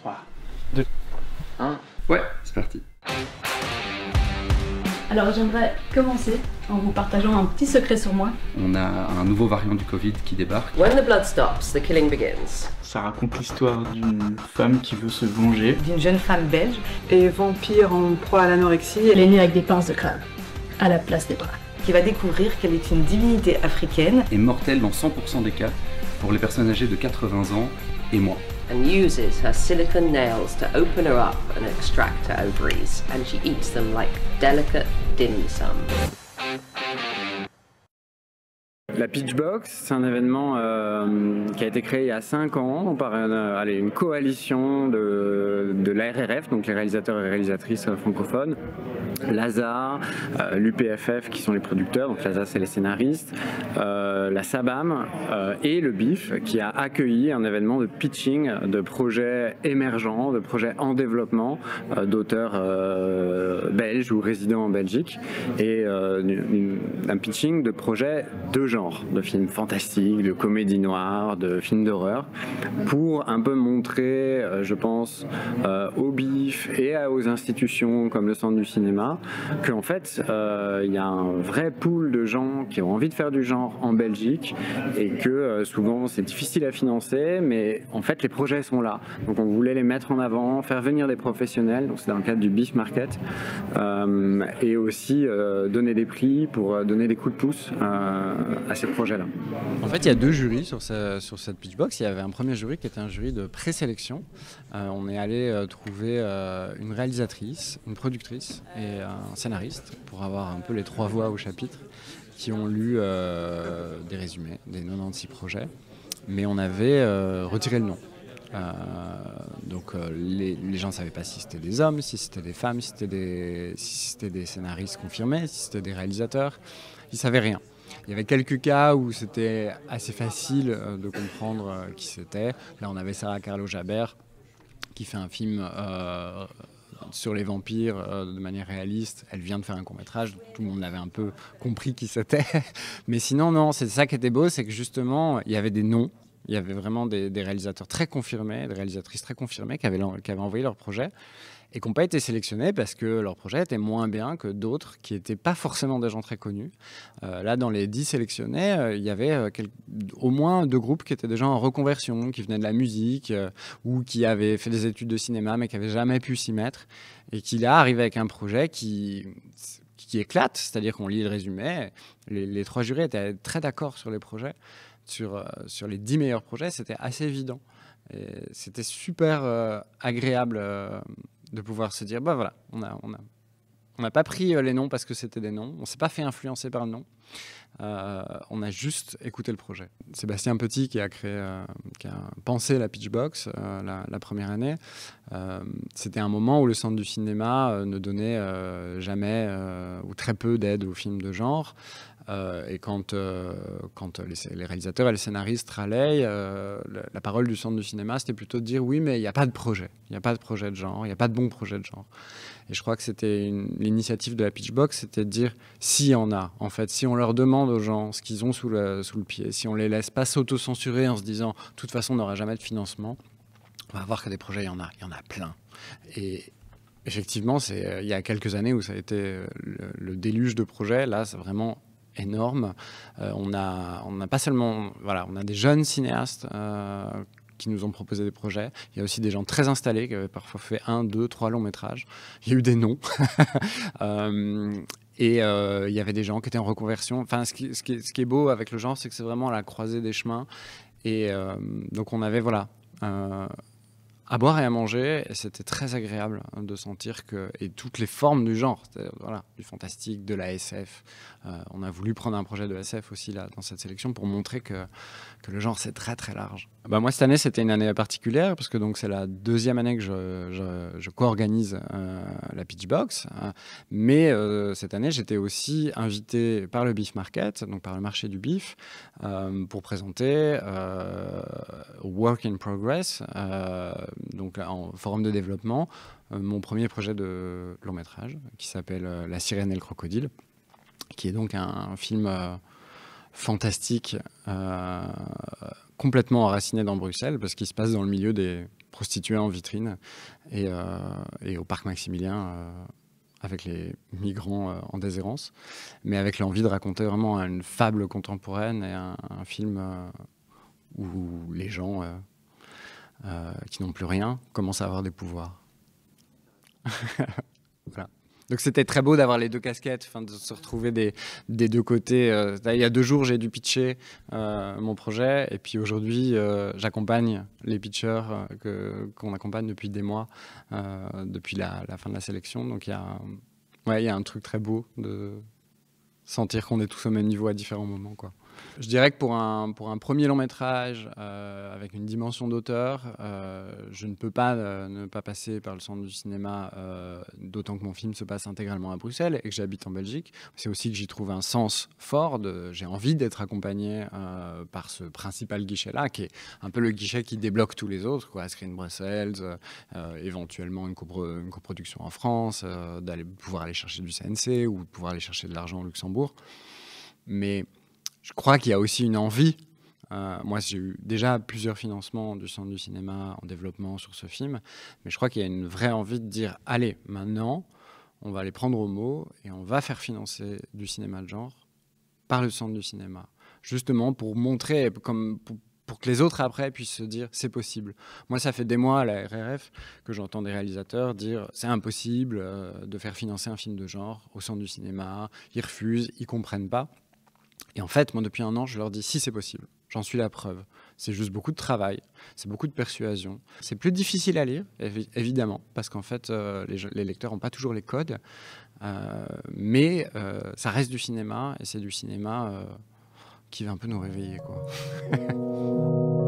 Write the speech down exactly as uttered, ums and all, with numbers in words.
trois, deux, un. Ouais, c'est parti. Alors j'aimerais commencer en vous partageant un petit secret sur moi. On a un nouveau variant du Covid qui débarque. When the blood stops, the killing begins. Ça raconte l'histoire d'une femme qui veut se venger. D'une jeune femme belge. Et vampire en proie à l'anorexie. Elle est née avec des pinces de crabe, à la place des bras. Qui va découvrir qu'elle est une divinité africaine. Et mortelle dans cent pour cent des cas pour les personnes âgées de quatre-vingts ans et moins. And uses her silicone nails to open her up and extract her ovaries. And she eats them like delicate dim sum. La Pitch Box, c'est un événement euh, qui a été créé il y a cinq ans par une, allez, une coalition de, de l'A R R F, donc les réalisateurs et réalisatrices francophones, l'A S A, euh, l'U P F F qui sont les producteurs, donc l'A S A c'est les scénaristes, euh, la SABAM euh, et le B I F qui a accueilli un événement de pitching de projets émergents, de projets en développement euh, d'auteurs euh, belges ou résidents en Belgique et euh, une, un pitching de projets de genre, de films fantastiques, de comédies noires, de films d'horreur, pour un peu montrer, euh, je pense, euh, au B I F et à, aux institutions comme le Centre du cinéma, qu'en fait, euh, il y a un vrai pool de gens qui ont envie de faire du genre en Belgique et que euh, souvent c'est difficile à financer, mais en fait les projets sont là. Donc on voulait les mettre en avant, faire venir des professionnels, donc c'est dans le cadre du B I F Market, euh, et aussi euh, donner des prix pour euh, donner des coups de pouce euh, à ces projets-là. En fait, il y a deux jurys sur, ce, sur cette Pitch Box. Il y avait un premier jury qui était un jury de présélection. Euh, on est allé euh, trouver euh, une réalisatrice, une productrice et un scénariste pour avoir un peu les trois voix au chapitre qui ont lu euh, des résumés des quatre-vingt-seize projets. Mais on avait euh, retiré le nom. Euh, donc euh, les, les gens ne savaient pas si c'était des hommes, si c'était des femmes, si c'était des, si c'était des scénaristes confirmés, si c'était des réalisateurs. Ils ne savaient rien. Il y avait quelques cas où c'était assez facile de comprendre qui c'était. Là, on avait Sarah Carlo Jabert qui fait un film euh, sur les vampires euh, de manière réaliste. Elle vient de faire un court-métrage, tout le monde avait un peu compris qui c'était. Mais sinon, non, c'est ça qui était beau, c'est que justement, il y avait des noms. Il y avait vraiment des, des réalisateurs très confirmés, des réalisatrices très confirmées qui avaient, qui avaient envoyé leur projet et qui n'ont pas été sélectionnés parce que leur projet était moins bien que d'autres qui n'étaient pas forcément des gens très connus. Euh, là, dans les dix sélectionnés, euh, il y avait euh, quelques, au moins deux groupes qui étaient des gens en reconversion, qui venaient de la musique euh, ou qui avaient fait des études de cinéma mais qui n'avaient jamais pu s'y mettre et qui là arrivaient avec un projet qui... qui éclate, c'est-à-dire qu'on lit le résumé. Les, les trois jurys étaient très d'accord sur les projets. Sur, euh, sur les dix meilleurs projets, c'était assez évident. Et c'était super euh, agréable euh, de pouvoir se dire, bah voilà, on a, on a, on n'a pas pris euh, les noms parce que c'était des noms, on ne s'est pas fait influencer par le nom, euh, on a juste écouté le projet. Sébastien Petit qui a créé, euh, qui a pensé la Pitch Box euh, la, la première année, euh, c'était un moment où le Centre du cinéma euh, ne donnait euh, jamais euh, ou très peu d'aide aux films de genre. Euh, et quand, euh, quand les, les réalisateurs et les scénaristes râlaient, euh, la, la parole du Centre du cinéma, c'était plutôt de dire oui, mais il n'y a pas de projet. Il n'y a pas de projet de genre, il n'y a pas de bon projet de genre. Et je crois que c'était l'initiative de la Pitch Box, c'était de dire s'il y en a, en fait, si on leur demande aux gens ce qu'ils ont sous le, sous le pied, si on les laisse pas s'auto-censurer en se disant de toute façon on n'aura jamais de financement, on va voir que des projets, il y en a, il y en a plein. Et effectivement, c'est il y a quelques années où ça a été le, le déluge de projets, là c'est vraiment énorme. Euh, on a, on a pas seulement, voilà, on a des jeunes cinéastes euh, qui nous ont proposé des projets. Il y a aussi des gens très installés qui avaient parfois fait un, deux, trois longs métrages. Il y a eu des noms. euh, et euh, il y avait des gens qui étaient en reconversion. Enfin, ce qui, ce qui, ce qui est beau avec le genre, c'est que c'est vraiment à la croisée des chemins. Et euh, donc on avait, voilà, euh, à boire et à manger, et c'était très agréable de sentir que, et toutes les formes du genre, voilà, du fantastique, de la S F, euh, on a voulu prendre un projet de S F aussi là, dans cette sélection pour montrer que, que le genre c'est très très large. Bah, moi cette année c'était une année particulière parce que donc c'est la deuxième année que je, je, je co-organise euh, la Pitch Box, hein, mais euh, cette année j'étais aussi invité par le B I F Market, donc par le marché du B I F, euh, pour présenter euh, Work in Progress, euh, donc en forum de développement, euh, mon premier projet de long métrage qui s'appelle euh, La sirène et le crocodile, qui est donc un, un film euh, fantastique, euh, complètement enraciné dans Bruxelles, parce qu'il se passe dans le milieu des, prostituées en vitrine et, euh, et au parc Maximilien euh, avec les migrants euh, en déshérence, mais avec l'envie de raconter vraiment une fable contemporaine et un, un film euh, où les gens euh, euh, qui n'ont plus rien commencent à avoir des pouvoirs. Voilà. Donc c'était très beau d'avoir les deux casquettes, enfin, de se retrouver des, des deux côtés. Euh, il y a deux jours, j'ai dû pitcher euh, mon projet, et puis aujourd'hui, euh, j'accompagne les pitchers euh, que, qu'on accompagne depuis des mois, euh, depuis la, la fin de la sélection. Donc il y a, ouais, il y a un truc très beau de sentir qu'on est tous au même niveau à différents moments, quoi. Je dirais que pour un, pour un premier long métrage euh, avec une dimension d'auteur, euh, je ne peux pas euh, ne pas passer par le centre du cinéma, euh, d'autant que mon film se passe intégralement à Bruxelles et que j'habite en Belgique. C'est aussi que j'y trouve un sens fort. De, j'ai envie d'être accompagné euh, par ce principal guichet-là, qui est un peu le guichet qui débloque tous les autres, quoi. Screen Brussels, euh, éventuellement une, copro- une coproduction en France, euh, d'aller pouvoir aller chercher du C N C ou de pouvoir aller chercher de l'argent au Luxembourg. Mais je crois qu'il y a aussi une envie. Euh, moi, j'ai eu déjà plusieurs financements du Centre du cinéma en développement sur ce film, mais je crois qu'il y a une vraie envie de dire « Allez, maintenant, on va les prendre au mot et on va faire financer du cinéma de genre par le Centre du cinéma. » Justement pour montrer, comme, pour, pour que les autres après puissent se dire « C'est possible ». Moi, ça fait des mois à la R R F que j'entends des réalisateurs dire « C'est impossible euh, de faire financer un film de genre au Centre du cinéma ». Ils refusent, ils ne comprennent pas. Et en fait, moi, depuis un an, je leur dis si c'est possible. J'en suis la preuve. C'est juste beaucoup de travail, c'est beaucoup de persuasion. C'est plus difficile à lire, évi- évidemment, parce qu'en fait, euh, les, les lecteurs n'ont pas toujours les codes. Euh, mais euh, ça reste du cinéma, et c'est du cinéma euh, qui va un peu nous réveiller, quoi.